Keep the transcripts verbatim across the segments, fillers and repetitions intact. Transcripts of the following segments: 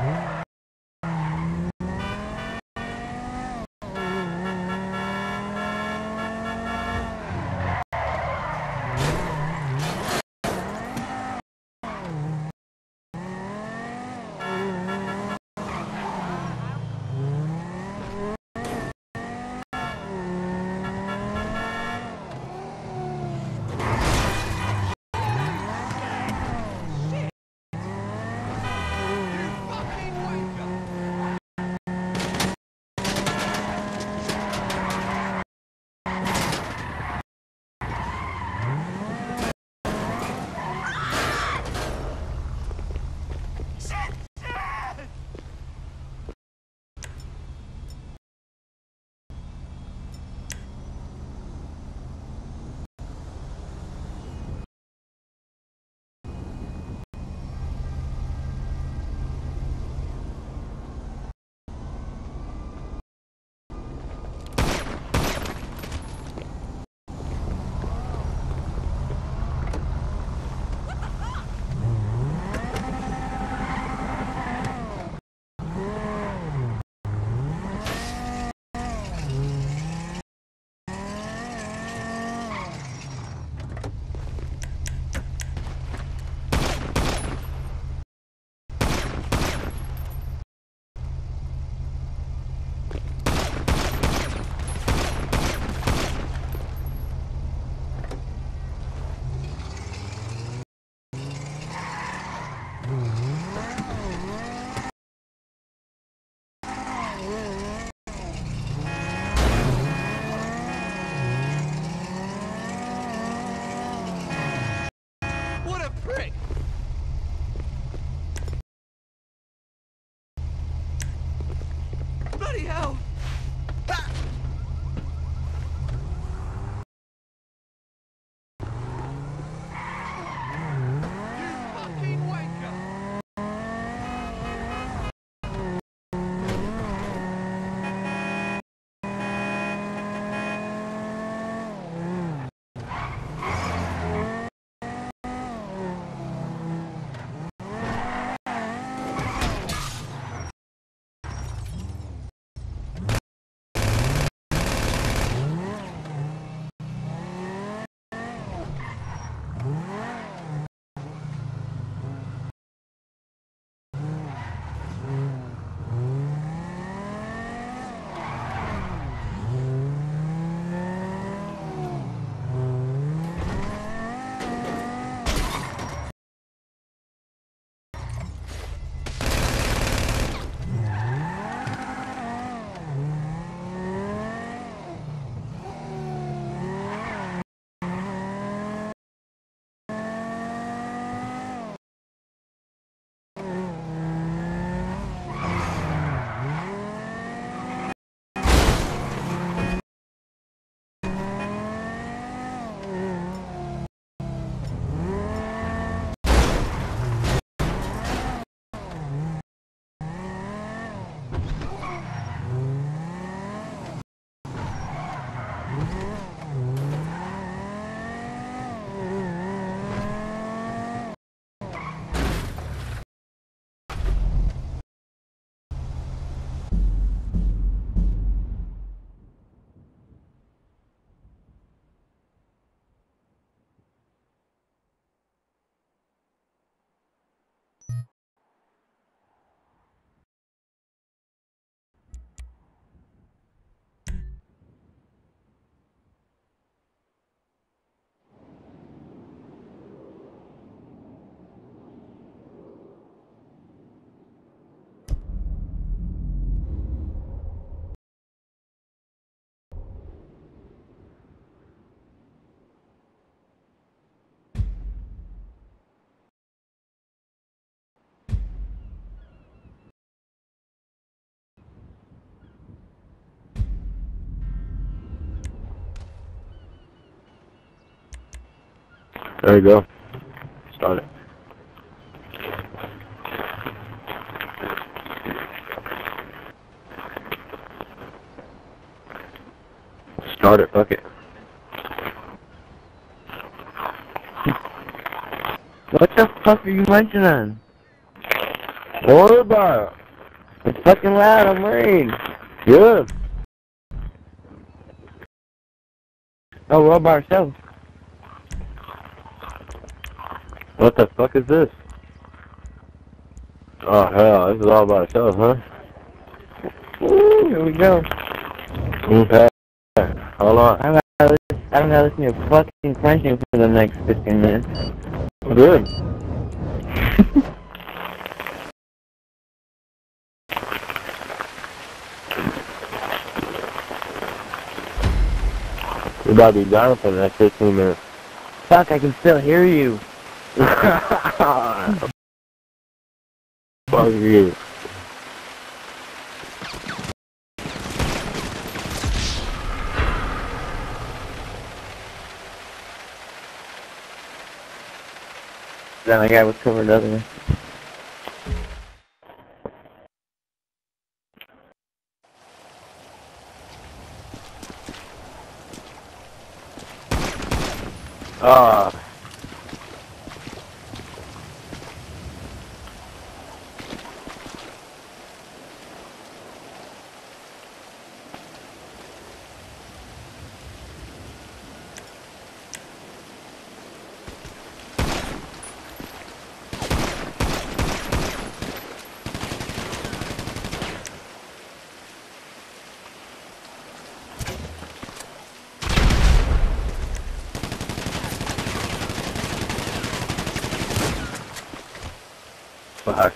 Bloody hell! There you go. Start it. Start it, fuck it. What the fuck are you mentioning? What about? It's fucking loud, I'm worried. Good. Oh, we're all by ourselves. What the fuck is this? Oh hell, this is all by itself, huh? Ooh, here we go. Okay. Hold on. I'm gonna listen, I'm gonna listen to fucking crunching for the next fifteen minutes. Good. We about to be down for the next fifteen minutes. Fuck, I can still hear you. Fuck you. Then my guy was covered up in it. Ah. Fuck.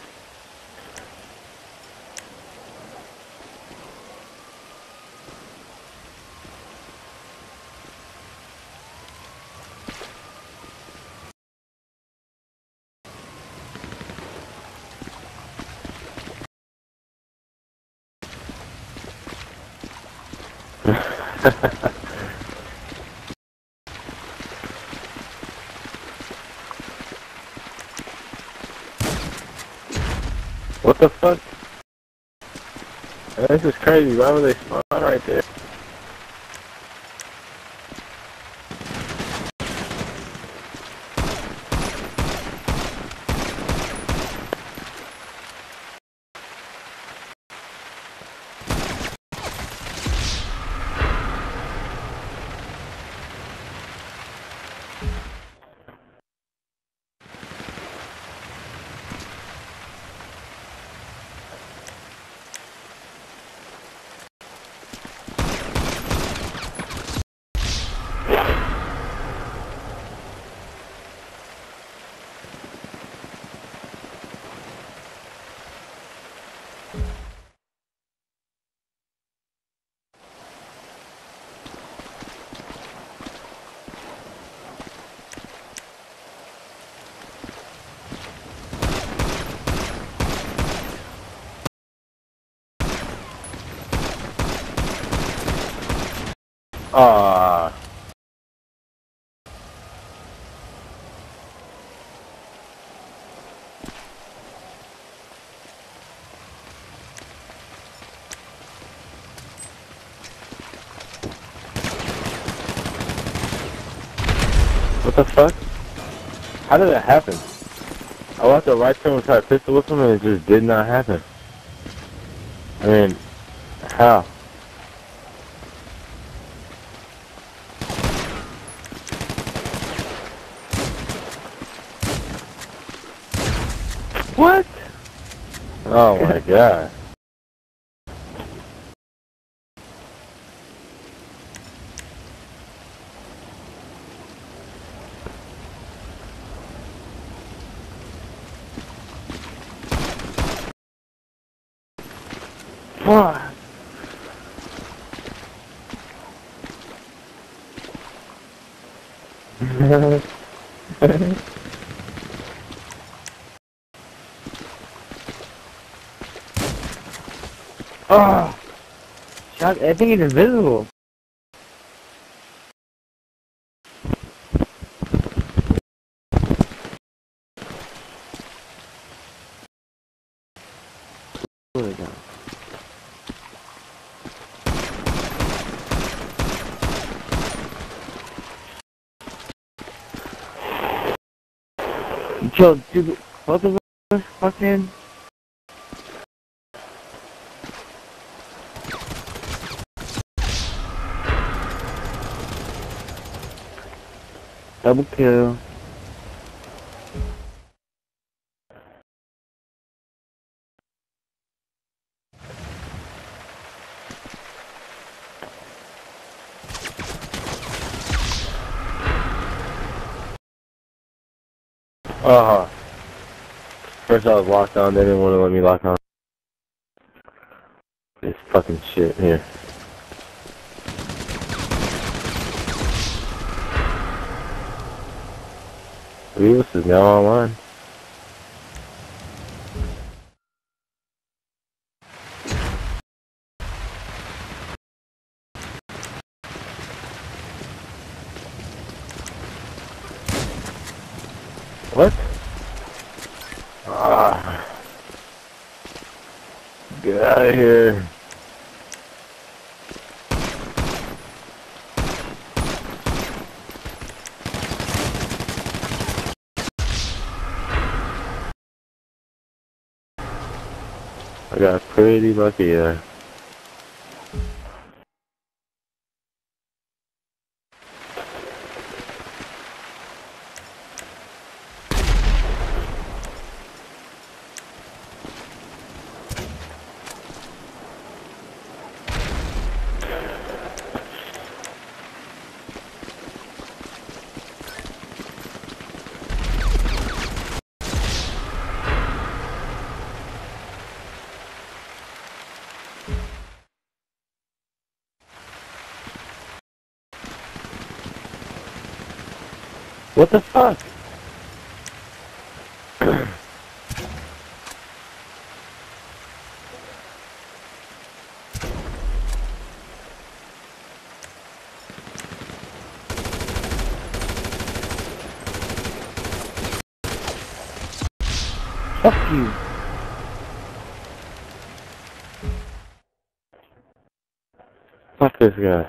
What the fuck? This is crazy. Why would they spawn right there? Ah. What the fuck? How did that happen? I walked the right turn and tried to pistol with him and it just did not happen. I mean, how? What? Oh my god. Fuck. Oh! Shot, I think he's invisible. There we go. You killed two, both of us, fucking. Double kill. Uh huh. First I was locked on, they didn't want to let me lock on. This fucking shit here. Revis is now online. What? Ah. Get out of here. I got pretty lucky there. What the fuck? Fuck you. Fuck this guy.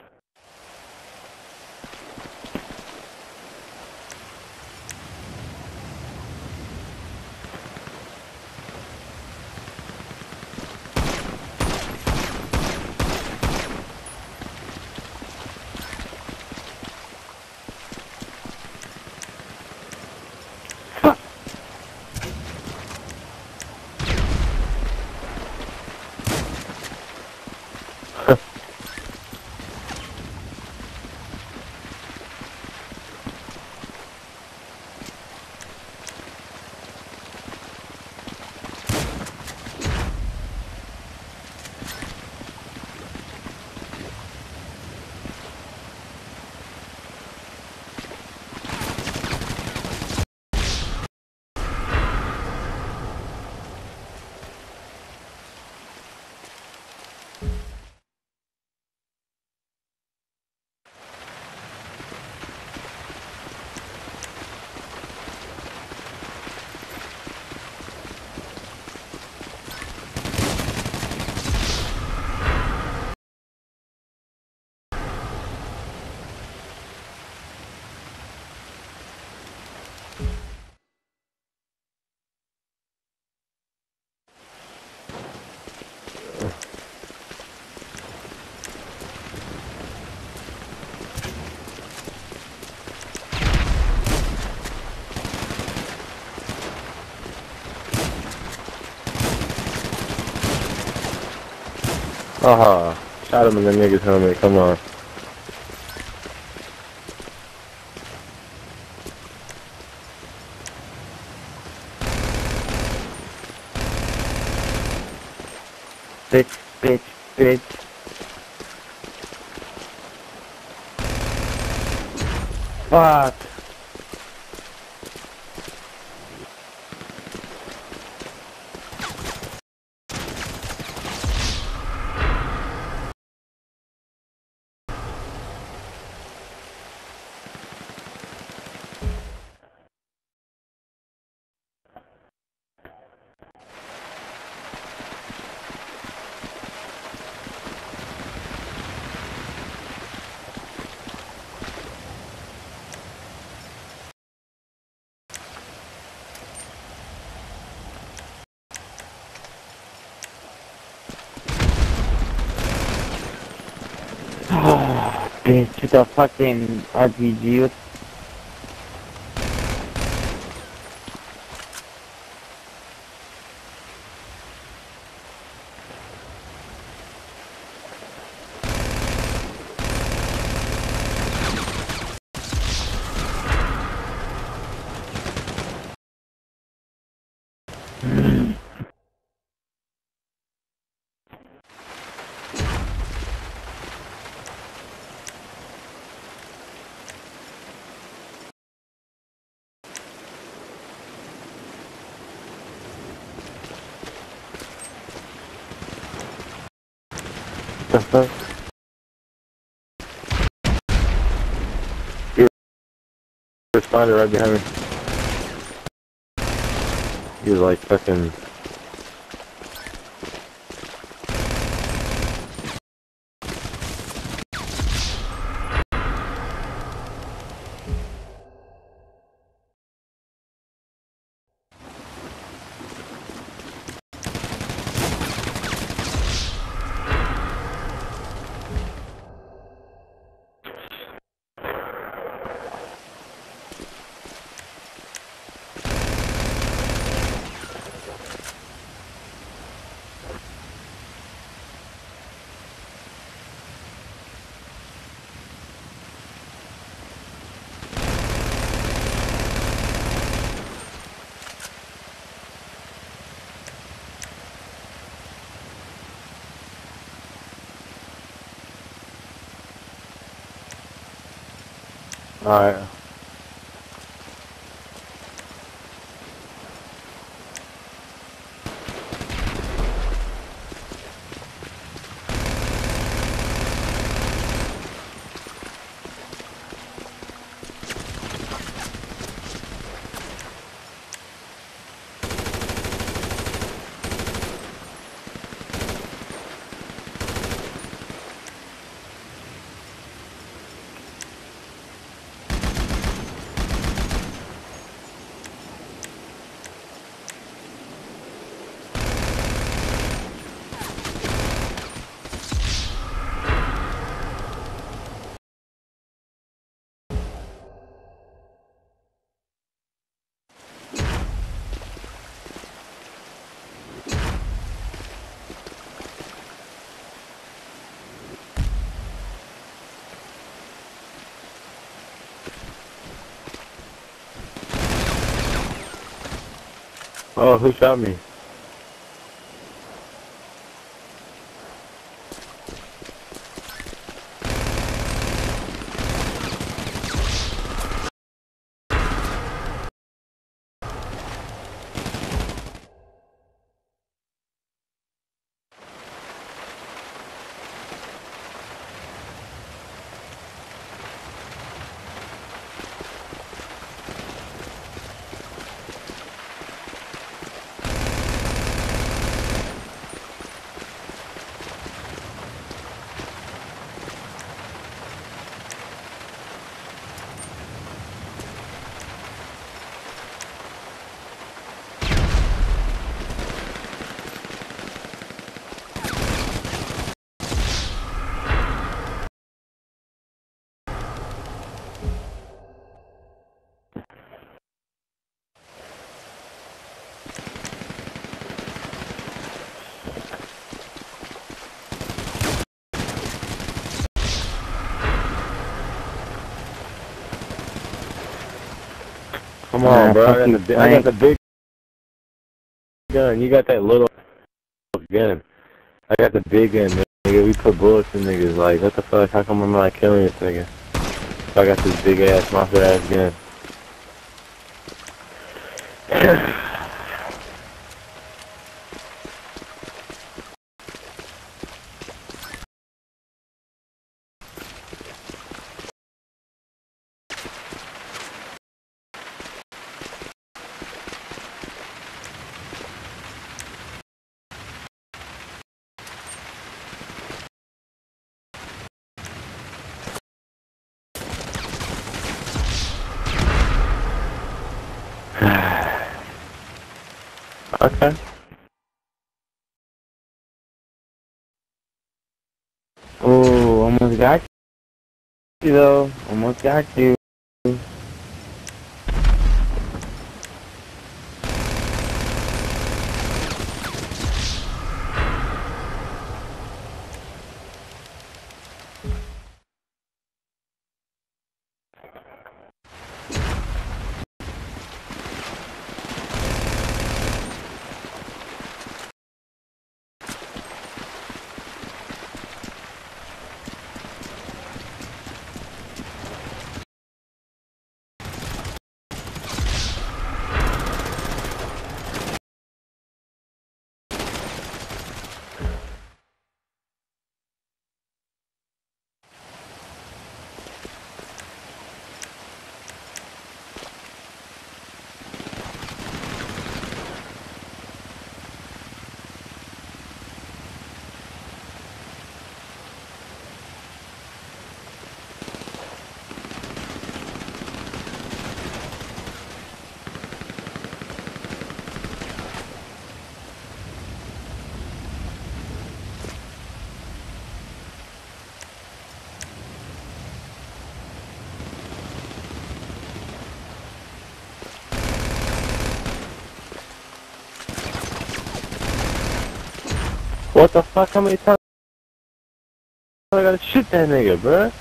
Uh-huh. Shot him in the nigga's helmet, come on. Bitch, bitch, bitch. Fuck. Oh, bitch, with the fucking R P G. The fuck? He responded right behind me. He was like fucking. Alright. Oh, who shot me? Come on, Nah, bro. I got, fucking the, bi- I got Frank. the big gun. You got that little gun. I got the big gun, nigga. We put bullets in niggas. Like, what the fuck? How come I'm not killing this nigga? I got this big ass, monster ass gun. Okay. Oh, almost got you though. Almost got you. What the fuck? How many times I gotta shoot that nigga, bruh?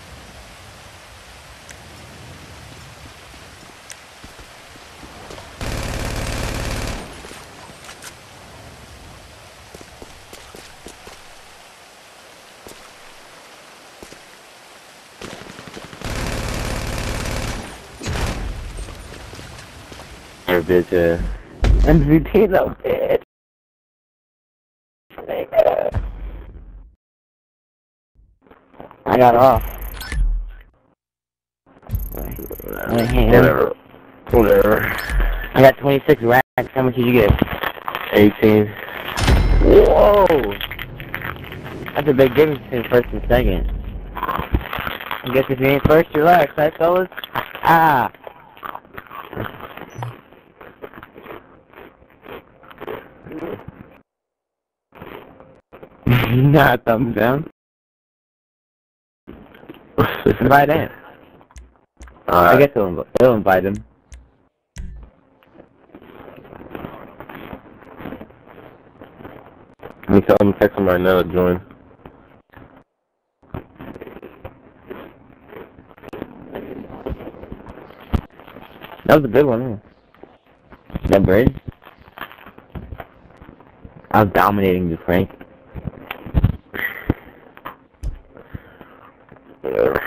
Your bitch ass. M V P though, bitch. Nigga. I got off. Whatever. Whatever. I got twenty-six racks. How much did you get? eighteen. Whoa! That's a big difference between first and second. I guess if you ain't first, you're last, right, fellas? Ah! Not thumbs down. Invite in. Alright. I guess he'll, inv he'll invite him. Let me tell him to text him right now to join. That was a good one, huh? That bridge? I was dominating you, Frank. Whatever.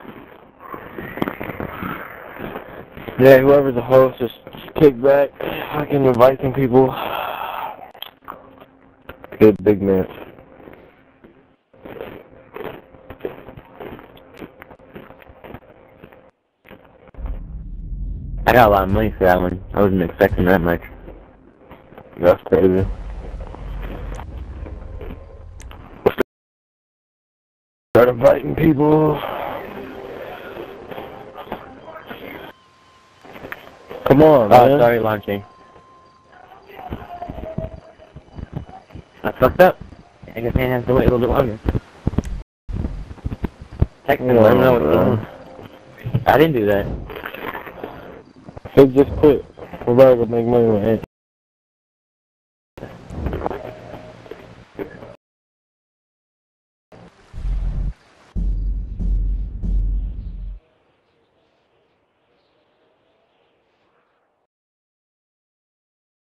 Yeah, whoever's the host, just kick back. I can invite some people. Good big man. I got a lot of money for that one. I wasn't expecting that much. That's crazy. Start inviting people. Come on, man. Oh, sorry, launching. I fucked up. I guess I have to wait a little bit longer. Text him, let him know what's going on. I didn't do that. They just quit. We're about to make money with it.